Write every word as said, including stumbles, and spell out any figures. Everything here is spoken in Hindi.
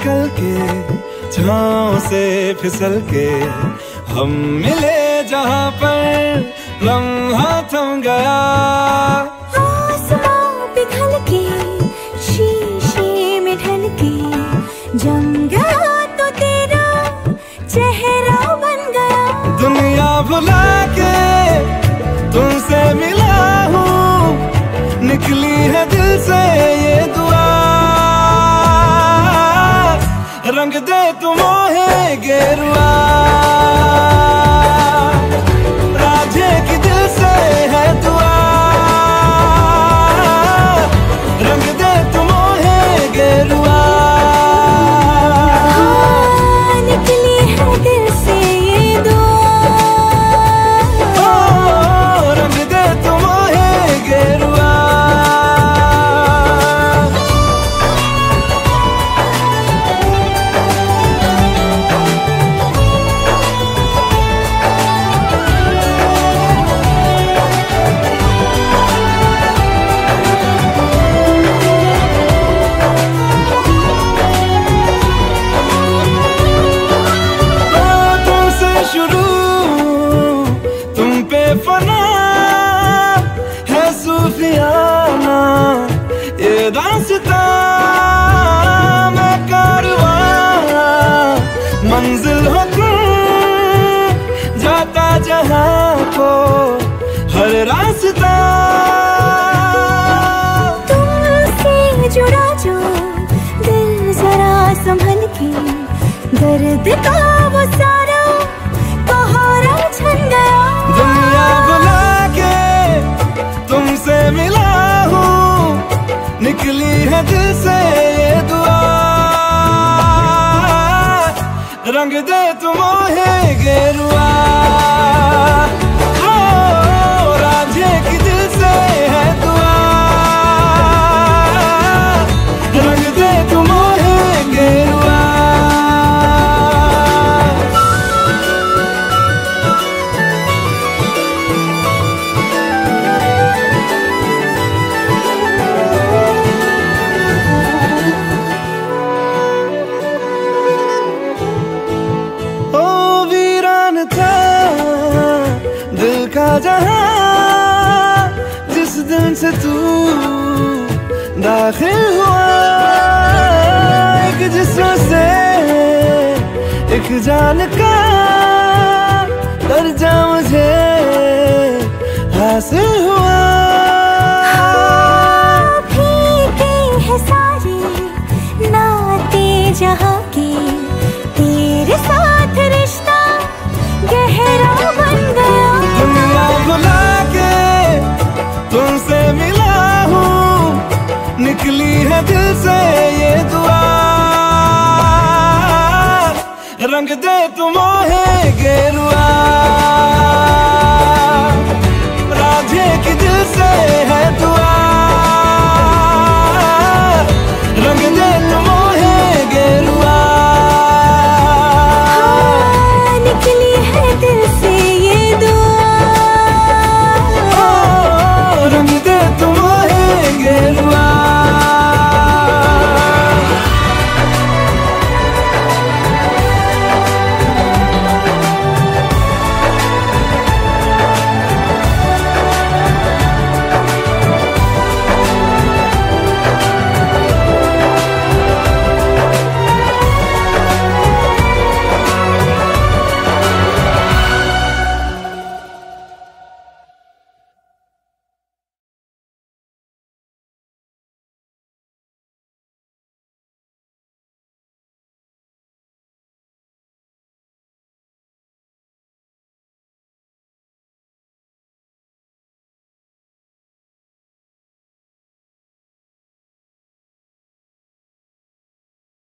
निकल के छाँव से फिसल के हम मिले जहाँ पर लम्हा थम गया। आसमां पिघल के शीशे में ढल के जम गया तो तेरा चेहरा बन गया। दुनिया भुला के तुमसे मिला हूँ, निकली है दिल से ये दुआ। रंग दे तुम मोहे गेरुआ, राधे की दिल से है दुआ। रंग दे तुम मोहे गेरुआ, हाँ, निकली है दिल से ये दुआ। ओ, रंग दे तुम मोहे गेरुआ। फना है सूफियाना ये दास्तां, मैं कारवां मंजिल हो तुम, जाता जहाँ को हर रास्ता। तुमसे जुड़ा जो दिल जरा संभल के, दर्द का वो सारा पहाड़ा छन गया। दुनिया बुला के तुमसे मिला हूँ, निकली है दिल से ये दुआ। रंग दे तुम मोहे गेरुआ, ओ, राधे की दिल से है दुआ। रंग दे तुम मोहे गेरुआ। जहाँ जिस दिन से तू दाखिल हुआ, एक जिस्म से एक जान का दर्जा मुझे हासिल हुआ। हाँ, फीके हैं सारे नाते जहाँ के, तेरे साथ रिश्ता गहरा बन गया। दुनिया भुला के तुमसे मिला हूँ, निकली है दिल से ये दुआ। रंग दे तुम मोहे गेरुआ, राधे की दिल से